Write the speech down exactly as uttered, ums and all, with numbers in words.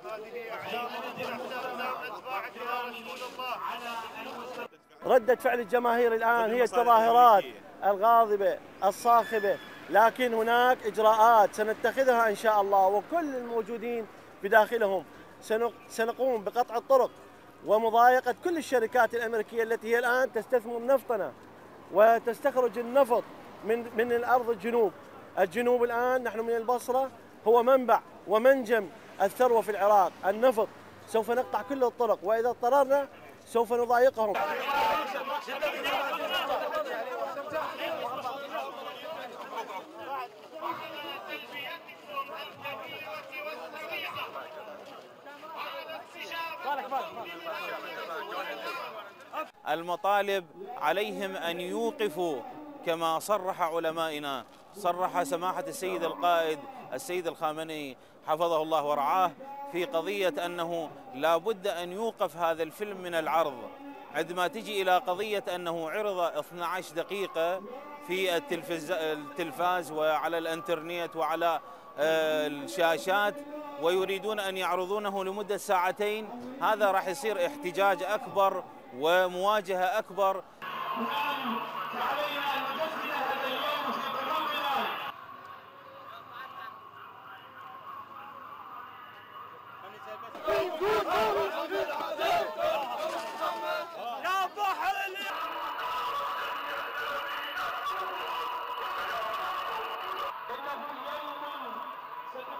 ردة فعل الجماهير الآن هي التظاهرات الغاضبة الصاخبة، لكن هناك إجراءات سنتخذها إن شاء الله، وكل الموجودين بداخلهم سنقوم بقطع الطرق ومضايقة كل الشركات الأمريكية التي هي الآن تستثمر نفطنا وتستخرج النفط من من الأرض الجنوب. الجنوب الآن نحن من البصرة هو منبع ومنجم الثروة في العراق، النفط. سوف نقطع كل الطرق، وإذا اضطررنا سوف نضايقهم. المطالب عليهم أن يوقفوا كما صرح علمائنا، صرح سماحة السيد القائد السيد الخامنئي حفظه الله ورعاه في قضية أنه لا بد أن يوقف هذا الفيلم من العرض. عندما تجي إلى قضية أنه عرض اثنتي عشرة دقيقة في التلفز التلفاز وعلى الانترنت وعلى الشاشات ويريدون أن يعرضونه لمدة ساعتين، هذا راح يصير احتجاج أكبر ومواجهة أكبر. يا